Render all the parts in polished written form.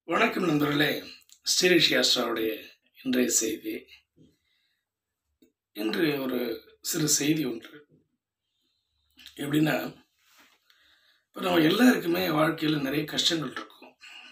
வணக்கம் நண்பர்களே. ஸ்ரீரிஷியாஸ்ட்ராவுடைய இன்றைய செய்தி. இன்று ஒரு சிறு செய்தி ஒன்று. எப்படின்னா, இப்போ நம்ம எல்லாருக்குமே வாழ்க்கையில் நிறைய கஷ்டங்கள் இருக்கும்.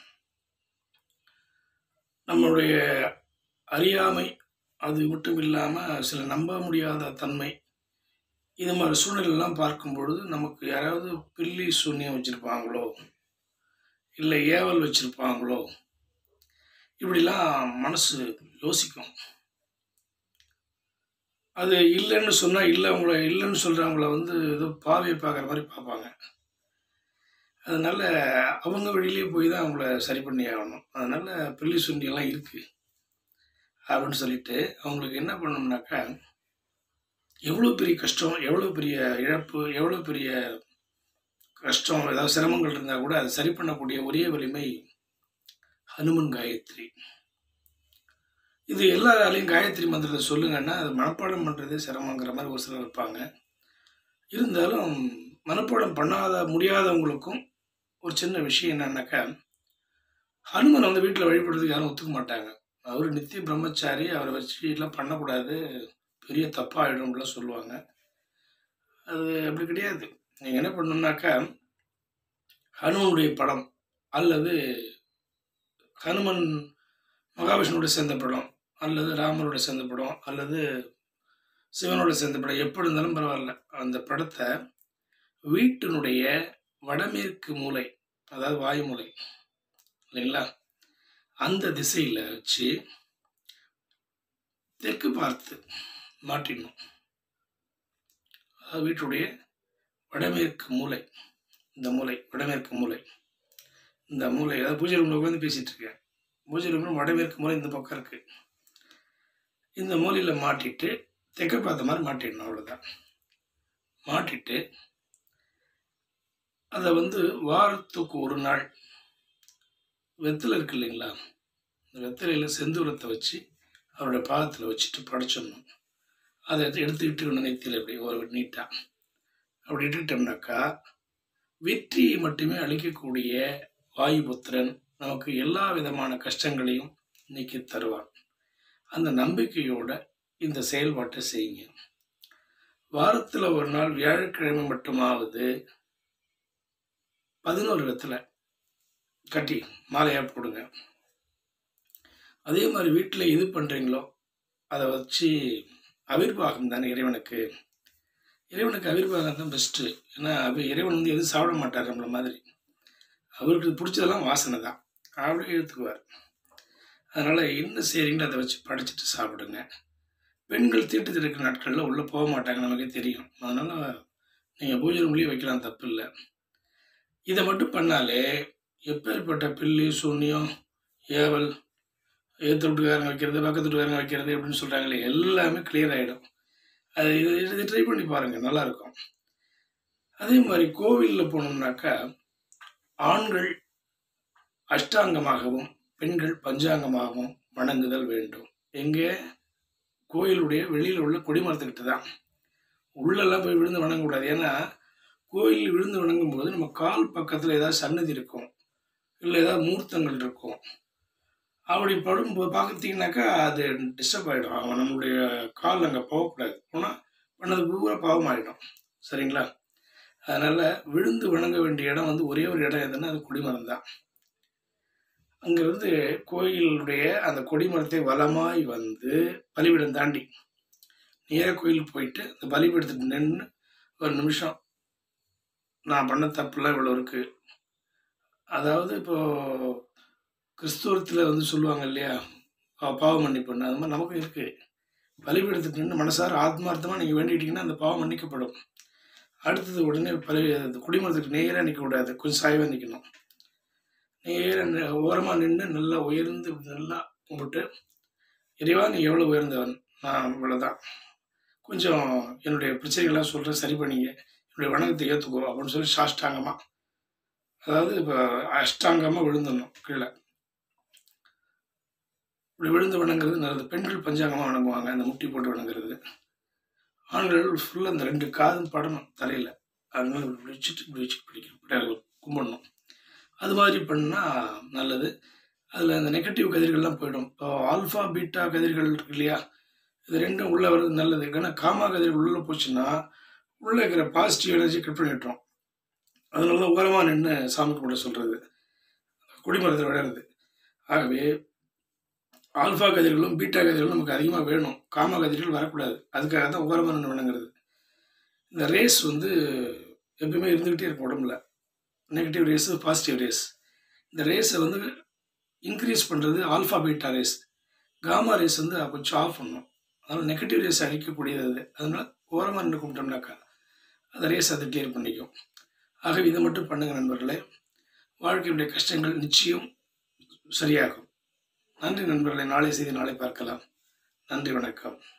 நம்மளுடைய அறியாமை, அது மட்டும் இல்லாமல் சில நம்ப முடியாத தன்மை, இது மாதிரி சூழ்நிலைலாம் பார்க்கும் பொழுது நமக்கு யாராவது பில்லி சூன்யம் வச்சுருப்பாங்களோ, இல்லை ஏவல் வச்சுருப்பாங்களோ, இப்படிலாம் மனசு யோசிக்கும். அது இல்லைன்னு சொன்னால் இல்லைன்னு சொல்கிறவங்கள ஏதோ பாவியை பார்க்குற மாதிரி பார்ப்பாங்க. அதனால் அவங்க வழியிலே போய் தான் அவங்கள சரி பண்ணி ஆகணும். அதனால் பில்லி சூன்யம்லாம் இருக்குது அப்படின்னு சொல்லிட்டு அவங்களுக்கு என்ன பண்ணணும்னாக்கா, எவ்வளோ பெரிய கஷ்டம், எவ்வளோ பெரிய இழப்பு, எவ்வளோ பெரிய கஷ்டம், ஏதாவது சிரமங்கள் இருந்தால் கூட அதை சரி பண்ணக்கூடிய ஒரே வலிமை ஹனுமன் காயத்ரி. இது எல்லாராலையும் காயத்ரி மந்திரத்தை சொல்லுங்கன்னா அது மனப்பாடம் பண்ணுறதே சிரமங்கிற மாதிரி ஒரு சிலர் இருப்பாங்க. இருந்தாலும் மனப்பாடம் முடியாதவங்களுக்கும் ஒரு சின்ன விஷயம் என்னன்னாக்கா, ஹனுமனை வீட்டில் வழிபடுறதுக்கு யாரும் ஒத்துக்க மாட்டாங்க. அவர் நித்திய பிரம்மச்சாரி, அவரை வச்சு எல்லாம் பண்ணக்கூடாது, பெரிய தப்பாகிடும்லாம் சொல்லுவாங்க. அது அப்படி கிடையாது. நீங்கள் என்ன பண்ணணுன்னாக்கா, ஹனுமனுடைய படம் அல்லது ஹனுமன் மகாவிஷ்ணுவோட சேர்ந்த படம் அல்லது ராமரோட சேர்ந்த படம் அல்லது சிவனோட சேர்ந்த படம் எப்படி இருந்தாலும் பரவாயில்ல, அந்த படத்தை வீட்டினுடைய வடமேற்கு மூலை, அதாவது வாயு மூலை இல்லைங்களா, அந்த திசையில் வச்சு தெற்கு பார்த்து மாட்டிடணும். அதாவது வீட்டுடைய வடமேற்கு மூலை, இந்த மூலை வடமேற்கு மூலை, இந்த மூலை, அதாவது பூஜை ரூமில் உட்காந்து பேசிகிட்டு இருக்கேன். பூஜை ரூமில் வடமேற்கு மூலை இந்த பக்கம் இருக்குது. இந்த மூலையில் மாட்டிட்டு தெற்க பார்த்த மாதிரி மாட்டிடணும். அவ்வளோதான். மாட்டிட்டு அதை வாரத்துக்கு ஒரு நாள் வெத்தலை இருக்கு இல்லைங்களா, இந்த வெத்தலையில் செந்தூரத்தை வச்சு அவருடைய பாதத்தில் வச்சுட்டு படைச்சிடணும். அதை எடுத்துக்கிட்டு நெத்தியில் இப்படி ஒரு நீட்டாக அப்படி இட்டுக்கிட்டோம்னாக்கா, வெற்றியை மட்டுமே அளிக்கக்கூடிய வாயுபுத்திரன் நமக்கு எல்லா விதமான கஷ்டங்களையும் நீக்கி தருவான். அந்த நம்பிக்கையோட இந்த செயல்பாட்டை செய்யுங்க. வாரத்தில் ஒரு நாள் வியாழக்கிழமை மட்டுமாவது 11 வெத்தலை கட்டி மாலையாக போடுங்க. அதே மாதிரி வீட்டில் எது பண்ணுறீங்களோ அதை வச்சு அவிர்வாகம் தானே இறைவனுக்கு. இறைவனுக்கு அவிர்வாகம் தான் பெஸ்ட்டு. ஏன்னா இறைவன் எதுவும் சாப்பிட மாட்டார் நம்மள மாதிரி. அவருக்கு பிடிச்சதெல்லாம் வாசனை தான், அப்படியே எடுத்துக்குவார். அதனால் என்ன செய்கிறீங்களோ அதை வச்சு படைச்சிட்டு சாப்பிடுங்க. பெண்கள் தீட்டு இருக்கிற நாட்களில் உள்ளே போக மாட்டாங்க, நமக்கே தெரியும். அதனால் நீங்கள் பூஜை ரூம்லேயே வைக்கலாம், தப்பு இல்லை. இதை மட்டும் பண்ணாலே எப்பேற்பட்ட பில்லி சூன்யம் ஏவல், ஏற்று வீட்டுக்காரங்க வைக்கிறது, பக்கத்து வீட்டுக்காரங்க வைக்கிறது அப்படின்னு சொல்கிறாங்களே, எல்லாமே கிளியர் ஆகிடும். அது இதை ட்ரை பண்ணி பாருங்கள், நல்லாயிருக்கும். அதே மாதிரி கோவிலில் போனோம்னாக்கா ஆண்கள் அஷ்டாங்கமாகவும் பெண்கள் பஞ்சாங்கமாகவும் வணங்குதல் வேண்டும். எங்கே? கோயிலுடைய வெளியில் உள்ள கொடிமரத்துக்கிட்ட தான். உள்ளெல்லாம் போய் விழுந்து வணங்கக்கூடாது. ஏன்னா கோயிலில் விழுந்து வணங்கும் போது நம்ம கால் பக்கத்தில் ஏதாவது சன்னதி இருக்கும், இல்லை ஏதாவது மூர்த்தங்கள் இருக்கும். அப்படி படும்போது பார்த்தீங்கன்னாக்கா அது டிஸ்டர்ப் ஆகிடும். அவன் நம்மளுடைய கால் அங்கே போகக்கூடாது. போனால் பண்ணது பூரா பாவமாகிடும். சரிங்களா? அதனால் விழுந்து வணங்க வேண்டிய இடம் ஒரே ஒரு இடம் எதுன்னா அது கொடிமரம் தான். அங்கே கோயிலுடைய அந்த கொடிமரத்தை வலமாய் பலிபீடம் தாண்டி நேராக கோயிலுக்கு போயிட்டு அந்த பலிபீடத்துக்கு நின்று ஒரு நிமிஷம், நான் பண்ண தப்புலாம் இவ்வளோ இருக்குது. அதாவது இப்போது கிறிஸ்துவத்தில் சொல்லுவாங்க இல்லையா, பாவம் மன்னிப்புன்னு, அது மாதிரி நமக்கும் இருக்குது. பலிபீடத்துக்கு நின்று மனசார ஆத்மார்த்தமாக நீங்கள் வேண்டிக்கிட்டிங்கன்னா அந்த பாவம் மன்னிக்கப்படும். அடுத்தது உடனே குடிமரத்துக்கு நேராக நிற்கக்கூடாது, கொஞ்சம் சாய்வாக நிற்கணும். நேராக ஓரமாக நின்று நல்லா உயர்ந்து நல்லா கும்பிட்டு, இறைவா நீ எவ்வளோ உயர்ந்தவன், நான் இவ்வளோதான், கொஞ்சம் என்னுடைய பிரச்சனைகள்லாம் சொல்கிறேன், சரி பண்ணிங்க, என்னுடைய வணக்கத்தை ஏற்றுக்கோ அப்படின்னு சொல்லி சாஷ்டாங்கமாக, அதாவது இப்போ அஷ்டாங்கமாக விழுந்துடணும் கீழே. இப்படி விழுந்து வணங்குறது நல்லது. பெண்கள் பஞ்சாங்கமாக வணங்குவாங்க, அந்த முட்டி போட்டு வணங்குறது. ஆண்கள் ஃபுல்லாக அந்த 2 காதும் படணும் தலையில், அதனால இப்படி வச்சுட்டு பிடிக்கணும், கும்பிடணும். அது மாதிரி பண்ணால் நல்லது. அதில் அந்த நெகட்டிவ் கதிர்கள்லாம் போயிடும். இப்போ ஆல்ஃபா பீட்டா கதிர்கள் இருக்கு இல்லையா, இது ரெண்டும் உள்ளே வர்றது நல்லது. ஏன்னா காமா கதிர்கள் உள்ளே போச்சுன்னா உள்ளே இருக்கிற பாசிட்டிவ் எனர்ஜி கட் பண்ணி விட்டுரும். அதனால தான் ஓரமாக நின்று சாமி கும்பிட சொல்கிறது, கொடிமரத்தில் விளையாடுறது. ஆகவே ஆல்ஃபா கதிர்களும் பீட்டா கதிர்களும் நமக்கு அதிகமாக வேணும், காமா கதிர்கள் வரக்கூடாது. அதுக்காக தான் ஓரமாக நின்று வணங்குறது. இந்த ரேஸ் வந்து எப்பயுமே இருந்துக்கிட்டே இருக்கும் உடம்புல, நெகட்டிவ் ரேஸு பாசிட்டிவ் ரேஸ். இந்த ரேஸை வந்து இன்க்ரீஸ் பண்ணுறது alpha beta rays. Gamma rays வந்து கொஞ்சம் ஆஃப் பண்ணணும். அதனால் நெகட்டிவ் ரேஸ் அழிக்கக்கூடியது அது. அதனால் ஓரமாக நின்று கும்பிட்டோம்னாக்கா அந்த ரேஸ் அதை கிளியர் பண்ணிக்கும். ஆகவே இதை மட்டும் பண்ணுங்கள் நண்பர்களே, வாழ்க்கையுடைய கஷ்டங்கள் நிச்சயம் சரியாகும். நன்றி நண்பர்களே, நாளை செய்தி நாளை பார்க்கலாம். நன்றி, வணக்கம்.